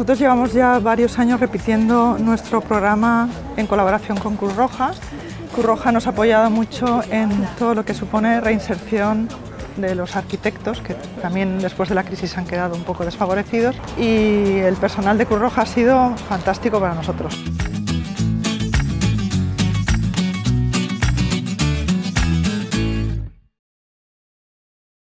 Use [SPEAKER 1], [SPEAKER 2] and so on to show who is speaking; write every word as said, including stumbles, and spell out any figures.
[SPEAKER 1] Nosotros llevamos ya varios años repitiendo nuestro programa en colaboración con Cruz Roja. Cruz Roja nos ha apoyado mucho en todo lo que supone reinserción de los arquitectos, que también después de la crisis han quedado un poco desfavorecidos, y el personal de Cruz Roja ha sido fantástico para nosotros.